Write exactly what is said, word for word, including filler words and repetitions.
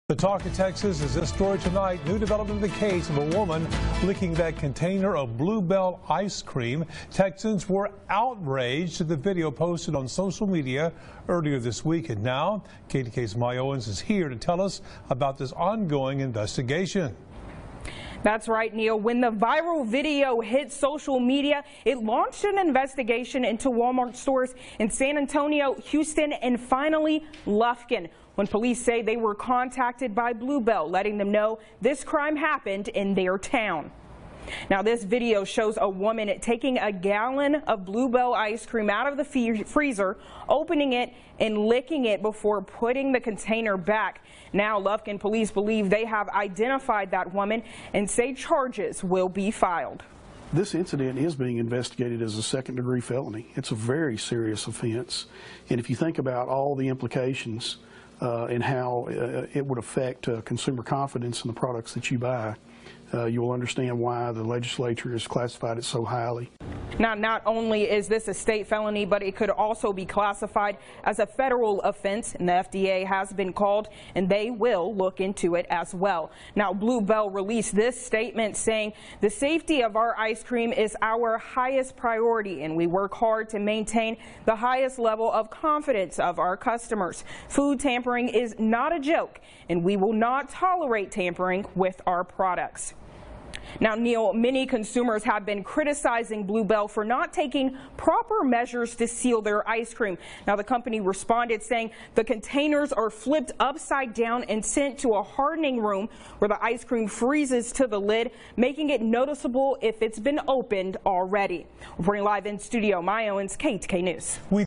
The talk of Texas is this story tonight. New development in the case of a woman licking that container of Bluebell ice cream. Texans were outraged at the video posted on social media earlier this week. And now, K T K's Maya Owens is here to tell us about this ongoing investigation. That's right, Neil. When the viral video hit social media, it launched an investigation into Walmart stores in San Antonio, Houston, and finally Lufkin, when police say they were contacted by Bluebell, letting them know this crime happened in their town. Now, this video shows a woman taking a gallon of Bluebell ice cream out of the freezer, opening it and licking it before putting the container back. Now, Lufkin police believe they have identified that woman and say charges will be filed. This incident is being investigated as a second-degree felony. It's a very serious offense. And if you think about all the implications uh, and how uh, it would affect uh, consumer confidence in the products that you buy, Uh, you will understand why the legislature has classified it so highly. Now, not only is this a state felony, but it could also be classified as a federal offense, and the F D A has been called, and they will look into it as well. Now, Bluebell released this statement saying, "The safety of our ice cream is our highest priority, and we work hard to maintain the highest level of confidence of our customers. Food tampering is not a joke, and we will not tolerate tampering with our products." Now, Neil, many consumers have been criticizing Bluebell for not taking proper measures to seal their ice cream. Now, the company responded saying the containers are flipped upside down and sent to a hardening room where the ice cream freezes to the lid, making it noticeable if it's been opened already. Reporting live in studio, Maya Owens, K T K News. We